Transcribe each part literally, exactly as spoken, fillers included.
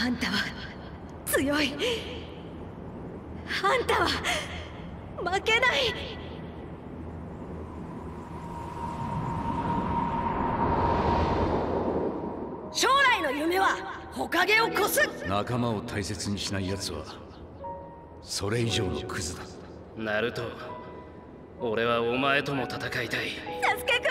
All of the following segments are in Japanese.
あんたは強い。あんたは負けない。将来の夢は火影を越す。 仲間を大切にしない奴はそれ以上のクズだ。 ナルト、俺はお前とも戦いたい。 サスケくんを連れ戻して。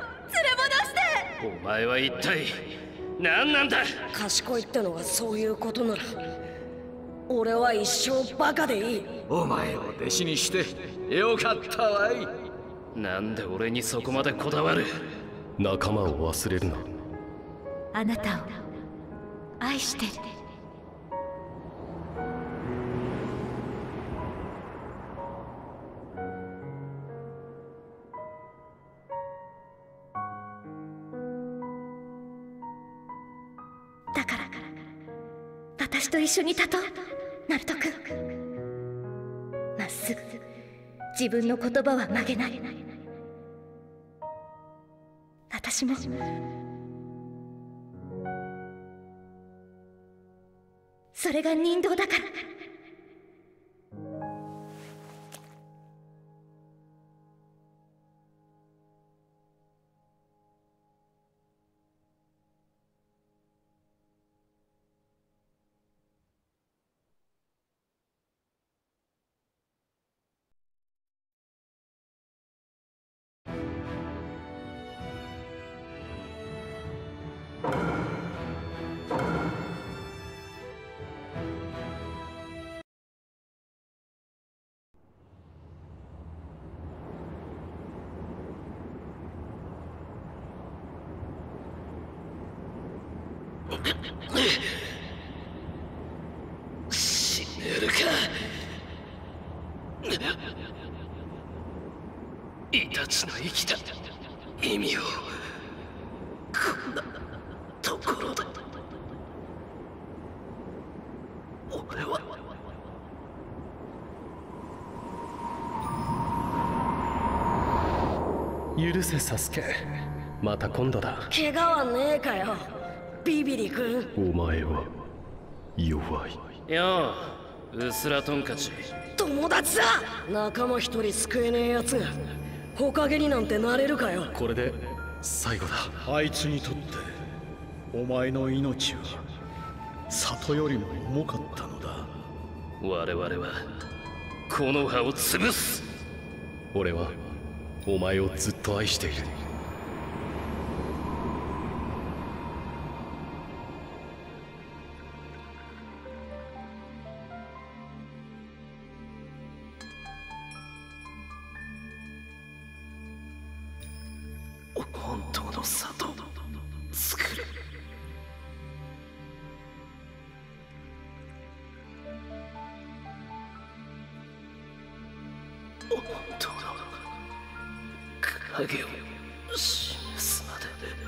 お前は一体何なんだ。 賢いってのはそういうことなら俺は一生バカでいい。 お前を弟子にしてよかったわい。 なんで俺にそこまでこだわる。 仲間を忘れるな。 あなたを愛してる。だから私と一緒に立とう、ナルト君。まっすぐ自分の言葉は曲げない。私もそれが人道だから。 死ねるか。イタチの生きた意味をこんなところで。俺は許せサスケ、また今度だ。 怪我はねえかよビビリ君。 お前は弱い。 よう、うすらトンカチ。 友達だ。仲間一人救えねえやつが火影になんてなれるかよ。 これで最後だ。 あいつにとってお前の命は里よりも重かったのだ。 我々はこの葉を潰す。 俺はお前をずっと愛している。 本当の里を作る。本当の影を示すまで。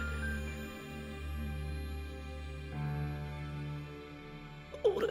俺は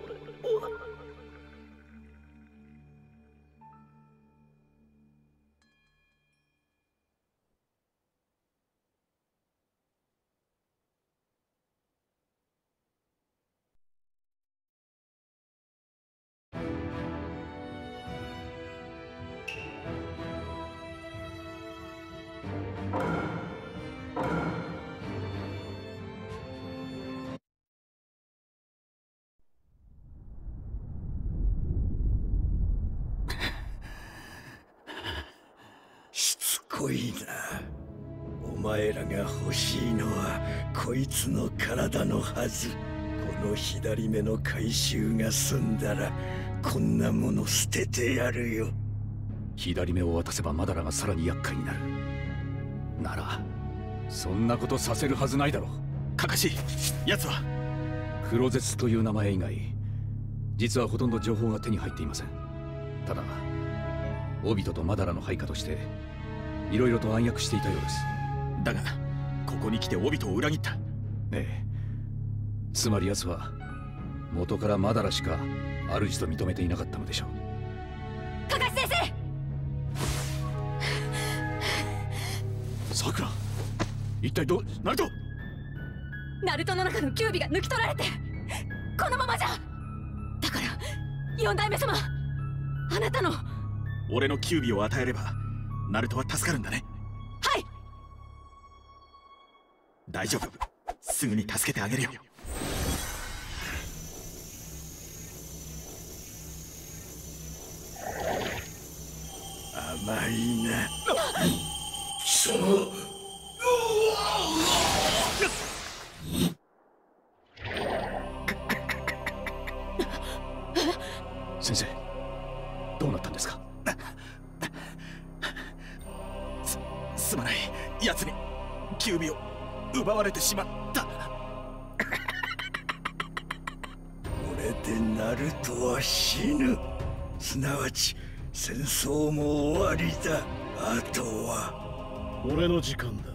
しつこいな。お前らが欲しいのはこいつの体のはず。この左目の回収が済んだらこんなもの捨ててやるよ。 左目を渡せばマダラがさらに厄介になる。ならそんなことさせるはずないだろう。 カカシ、奴はクロゼツという名前以外実はほとんど情報が手に入っていません。ただオビトとマダラの配下としていろいろと暗躍していたようです。 だがここに来てオビトを裏切った。 ええ、つまり奴は元からマダラしか主と認めていなかったのでしょう。 カカシ先生。 さくら、一体どう。ナルトナルトの中のキュービが抜き取られてこのままじゃ。だから四代目様、あなたの俺のキュービを与えればナルトは助かるんだね。 はい。 大丈夫、すぐに助けてあげるよ。 甘いな。 貴様。 先生、どうなったんですか？ す、すまない。奴にキュービを奪われてしまった。これでナルトは死ぬ。すなわち戦争も終わりだ。あとは俺の時間だ。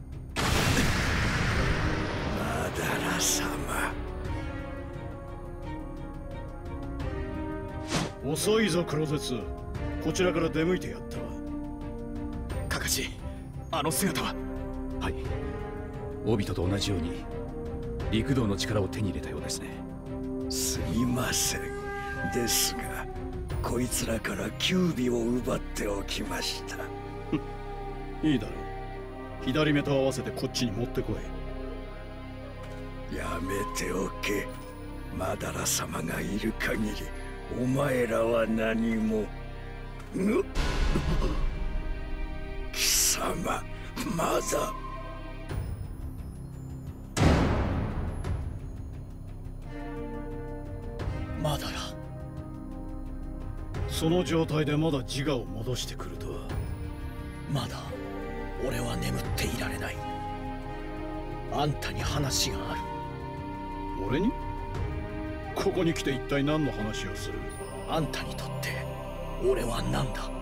マダラ様。 遅いぞクロゼツ。こちらから出向いてやったわ。 カカシ、あの姿は。 はい、オビトと同じように陸道の力を手に入れたようですね。 すみません。ですがこいつらからキュービを奪っておきました。 いいだろう。左目と合わせてこっちに持ってこい。やめておけ。マダラ様がいる限りお前らは何も。うっ貴様、まだ。 マダラ、その状態でまだ自我を戻してくるとは。 まだ俺は眠っていられない。あんたに話がある。 俺に？ここに来て一体何の話をする？ あんたにとって俺は何だ？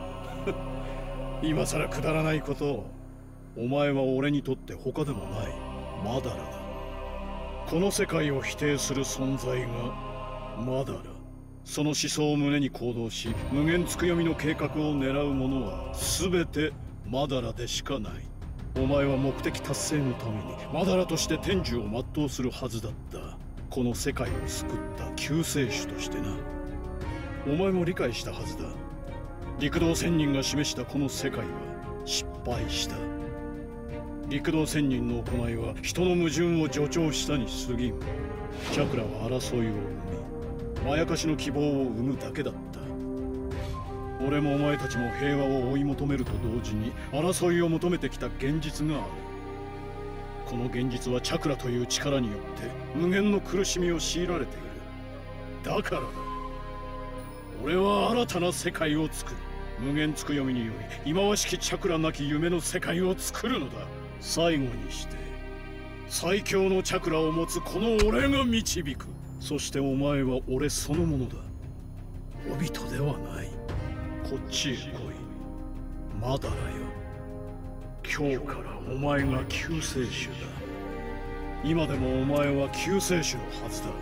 今さらくだらないことを。お前は俺にとって他でもないマダラだ。この世界を否定する存在がマダラ。その思想を胸に行動し、無限つくよみの計画を狙う者は全てマダラでしかない。お前は目的達成のためにマダラとして天寿を全うするはずだった。この世界を救った救世主としてな。お前も理解したはずだ。陸道仙人が示したこの世界は失敗した。陸道仙人の行いは人の矛盾を助長したに過ぎん。チャクラは争いを生み、まやかしの希望を生むだけだった。俺もお前たちも平和を追い求めると同時に争いを求めてきた現実がある。この現実はチャクラという力によって無限の苦しみを強いられている。だからだ、俺は新たな世界を作る。無限つくよみにより忌まわしきチャクラなき夢の世界を作るのだ。最後にして最強のチャクラを持つこの俺が導く。そしてお前は俺そのものだ。オビトではない。こっちへ来い、マダラよ。今日からお前が救世主だ。今でもお前は救世主のはずだ。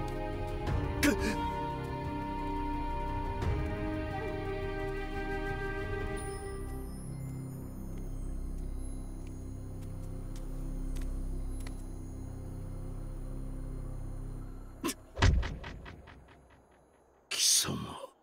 貴様、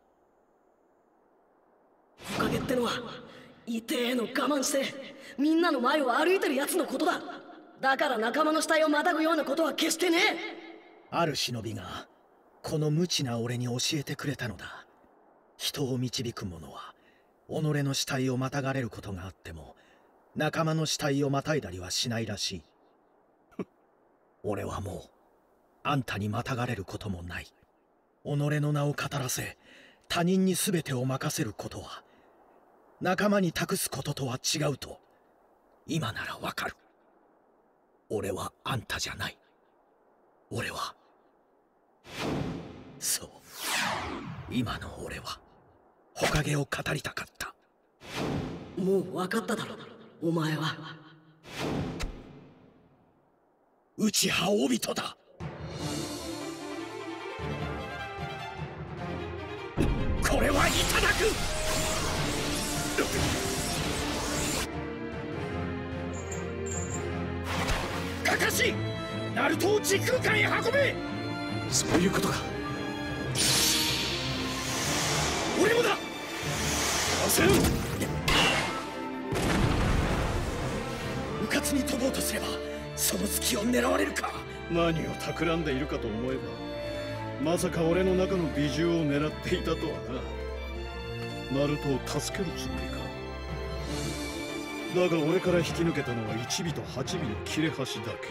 おかげってのは痛えの我慢してみんなの前を歩いてるやつのことだ。だから仲間の死体をまたぐようなことは決してねえ。 ある忍びがこの無知な俺に教えてくれたのだ。人を導く者は己の死体をまたがれることがあっても仲間の死体をまたいだりはしないらしい。俺はもうあんたにまたがれることもない。己の名を語らせ他人に全てを任せることは仲間に託すこととは違うと今ならわかる。俺はあんたじゃない。俺はそう、今の俺は火影を語りたかった。 もう分かっただろお前は。 内葉オビトだ。これはいただく。カカシ、ナルトを時空間へ運べ。 そういうことか。 俺もだ。 せん。 うかつに飛ぼうとすればその隙を狙われるか。 何を企んでいるかと思えば、まさか俺の中の美獣を狙っていたとはな。ナルトを助けるつもりか。だが俺から引き抜けたのはいちびとはちびの切れ端だけ。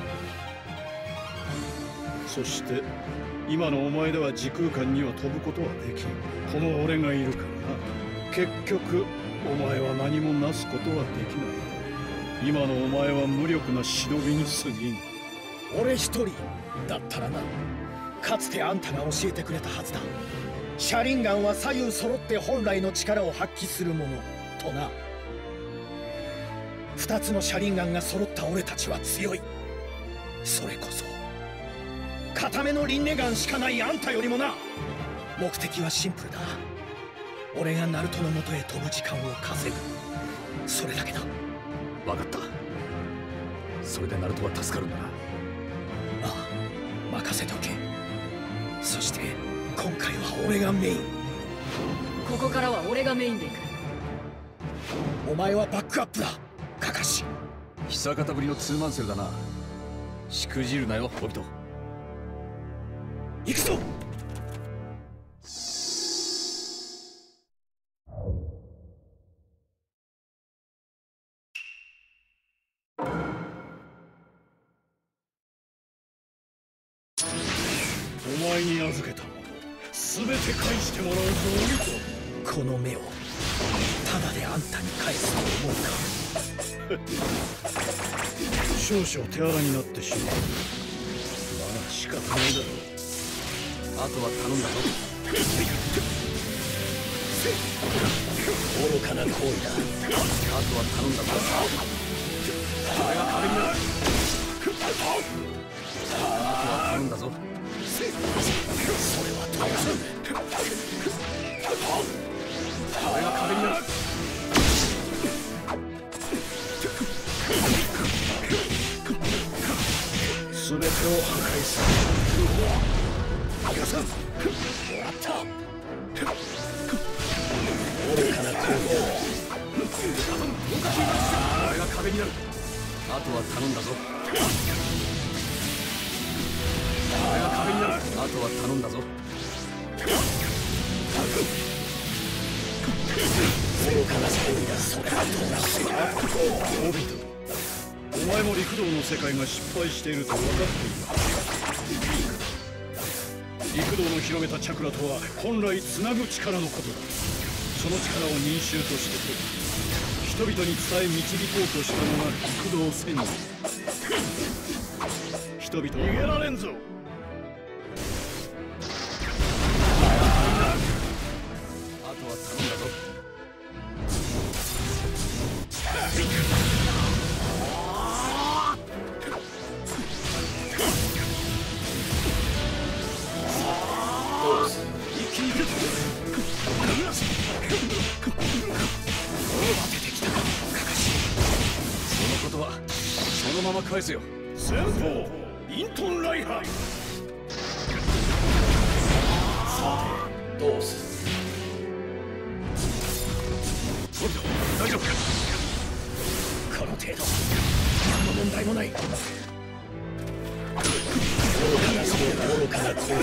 そして今のお前では時空間には飛ぶことはできん。この俺がいるからな。結局お前は何もなすことはできない。今のお前は無力な忍びに過ぎん。 俺一人だったらな。かつてあんたが教えてくれたはずだ。シャリンガンは左右揃って本来の力を発揮するものとな。二つのシャリンガンが揃った俺たちは強い。それこそ固めのリンネガンしかないあんたよりもな。目的はシンプルだ。俺がナルトの元へ飛ぶ時間を稼ぐ。それだけだ。 分かった。それでナルトは助かるんだな。 ああ、任せとけ。そして今回は俺がメイン。 ここからは俺がメインで行く。 お前はバックアップだ、カカシ。 久方ぶりのツーマンセルだな。しくじるなよ、オビト。 行くぞ。 お前に預けたもの全て返してもらうぞ、オビト。 この目をただであんたに返すと思うか。 少々手荒になってしまう。まあ仕方ないだろう。 あとは頼んだぞ。 愚かな行為だ。 あとは頼んだぞ。これが壁になる。あとは頼んだぞ。 それは倒さん。 これが壁になる。 全てを破壊する。 逃がさん。終わった。愚かな行為だ。 これが壁になる。あとは頼んだぞ。これが壁になる。あとは頼んだぞ。 愚かな行為だ。それはどうなる。 オビト、お前も陸道の世界が失敗していると分かっている。陸道の広めたチャクラとは本来つなぐ力のことだ。その力を認習として人々に伝え導こうとしたのが陸道戦士。人々逃げられんぞ。 あとは頼んだぞ。一気に行く。 出てきたか、カカシ。 そのことはそのまま返せよ。 先鋒イントンライハイ。 どうする。 大丈夫か。 この程度何の問題もない。愚かなそうだ。愚かな行為だ。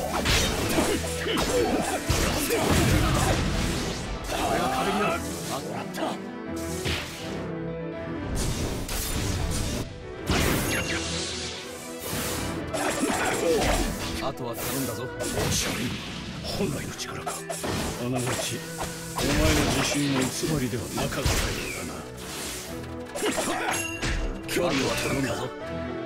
これが壁になる。 あった。 あとは頼んだぞ。 シャリン、本来の力か。あながちお前の自信の偽りではなかったようだな。 距離を頼んだぞ。